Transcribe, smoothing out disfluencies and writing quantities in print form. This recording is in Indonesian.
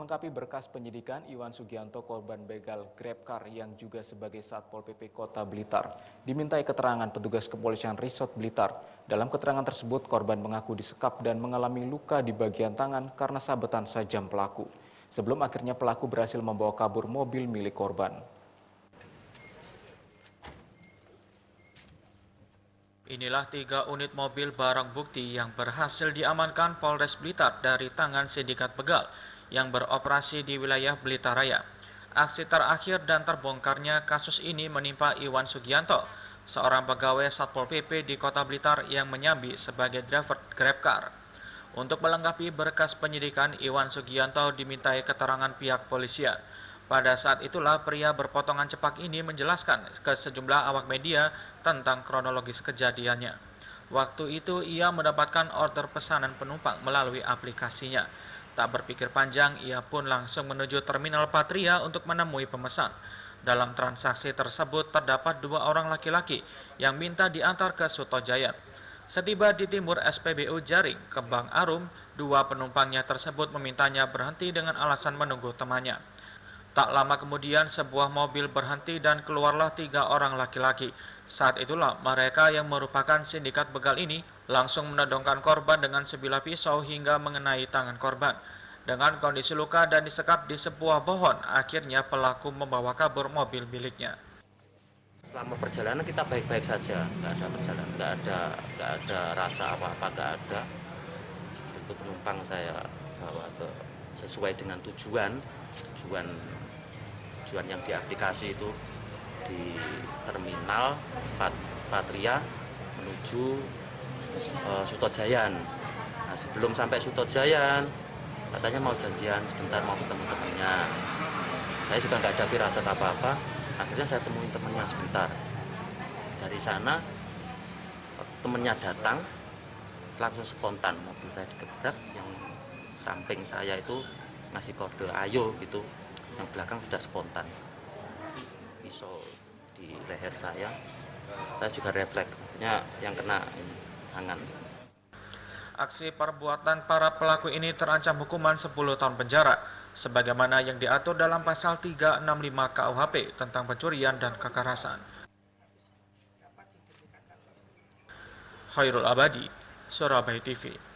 melengkapi berkas penyidikan, Iwan Sugianto, korban begal GrabCar yang juga sebagai Satpol PP Kota Blitar, dimintai keterangan petugas kepolisian Resort Blitar. Dalam keterangan tersebut, korban mengaku disekap dan mengalami luka di bagian tangan karena sabetan sajam pelaku. Sebelum akhirnya pelaku berhasil membawa kabur mobil milik korban. Inilah 3 unit mobil barang bukti yang berhasil diamankan Polres Blitar dari tangan sindikat begal yang beroperasi di wilayah Blitar Raya. Aksi terakhir dan terbongkarnya kasus ini menimpa Iwan Sugianto, seorang pegawai Satpol PP di Kota Blitar yang menyambi sebagai driver GrabCar. Untuk melengkapi berkas penyidikan, Iwan Sugianto dimintai keterangan pihak polisian. Pada saat itulah pria berpotongan cepak ini menjelaskan ke sejumlah awak media tentang kronologis kejadiannya. Waktu itu ia mendapatkan order pesanan penumpang melalui aplikasinya. Tak berpikir panjang, ia pun langsung menuju Terminal Patria untuk menemui pemesan. Dalam transaksi tersebut terdapat 2 orang laki-laki yang minta diantar ke Sutojayan. Setiba di timur SPBU Jaring, Kembang Arum, 2 penumpangnya tersebut memintanya berhenti dengan alasan menunggu temannya. Tak lama kemudian sebuah mobil berhenti dan keluarlah 3 orang laki-laki. Saat itulah mereka yang merupakan sindikat begal ini langsung menodongkan korban dengan sebilah pisau hingga mengenai tangan korban. Dengan kondisi luka dan disekap di sebuah pohon, akhirnya pelaku membawa kabur mobil miliknya. Selama perjalanan kita baik-baik saja, nggak ada perjalanan, nggak ada rasa apa-apa, nggak ada. Itu penumpang saya bawa ke sesuai dengan tujuan yang di aplikasi itu di Terminal Patria menuju Sutojayan. Nah, sebelum sampai Sutojayan katanya mau janjian sebentar, mau ketemu temannya. Saya juga nggak ada firasat apa-apa. Akhirnya saya temuin temannya sebentar. Dari sana temannya datang, langsung spontan mobil saya digebrak, yang samping saya itu ngasih kode ayo gitu, yang belakang sudah spontan. Pisau di leher saya juga refleks, akhirnya yang kena ini tangan. Aksi perbuatan para pelaku ini terancam hukuman 10 tahun penjara, sebagaimana yang diatur dalam pasal 365 KUHP tentang pencurian dan kekerasan. Khairul Abadi, Surabaya TV.